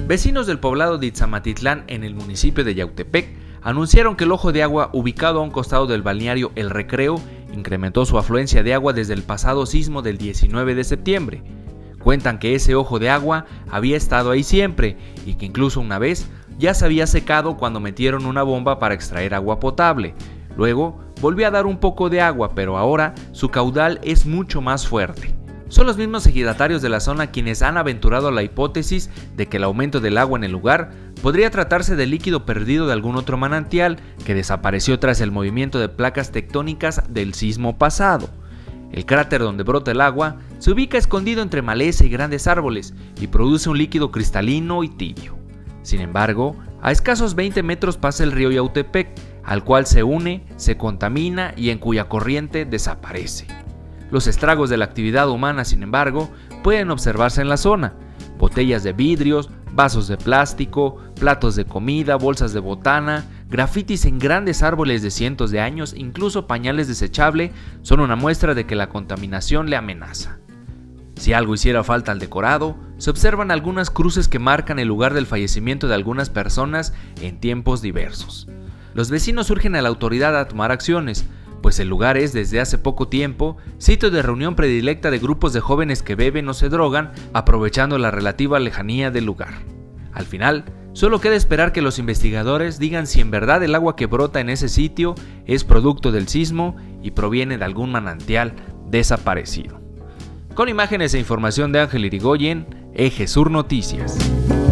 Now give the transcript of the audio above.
Vecinos del poblado de Itzamatitlán, en el municipio de Yautepec, anunciaron que el ojo de agua ubicado a un costado del balneario El Recreo incrementó su afluencia de agua desde el pasado sismo del 19 de septiembre. Cuentan que ese ojo de agua había estado ahí siempre y que incluso una vez ya se había secado cuando metieron una bomba para extraer agua potable. Luego volvió a dar un poco de agua, pero ahora su caudal es mucho más fuerte. Son los mismos ejidatarios de la zona quienes han aventurado la hipótesis de que el aumento del agua en el lugar podría tratarse de líquido perdido de algún otro manantial que desapareció tras el movimiento de placas tectónicas del sismo pasado. El cráter donde brota el agua se ubica escondido entre maleza y grandes árboles y produce un líquido cristalino y tibio. Sin embargo, a escasos 20 metros pasa el río Yautepec, al cual se une, se contamina y en cuya corriente desaparece. Los estragos de la actividad humana, sin embargo, pueden observarse en la zona. Botellas de vidrios, vasos de plástico, platos de comida, bolsas de botana, grafitis en grandes árboles de cientos de años, incluso pañales desechables, son una muestra de que la contaminación le amenaza. Si algo hiciera falta al decorado, se observan algunas cruces que marcan el lugar del fallecimiento de algunas personas en tiempos diversos. Los vecinos urgen a la autoridad a tomar acciones, pues el lugar es desde hace poco tiempo sitio de reunión predilecta de grupos de jóvenes que beben o se drogan, aprovechando la relativa lejanía del lugar. Al final, solo queda esperar que los investigadores digan si en verdad el agua que brota en ese sitio es producto del sismo y proviene de algún manantial desaparecido. Con imágenes e información de Ángel Irigoyen, Eje Sur Noticias.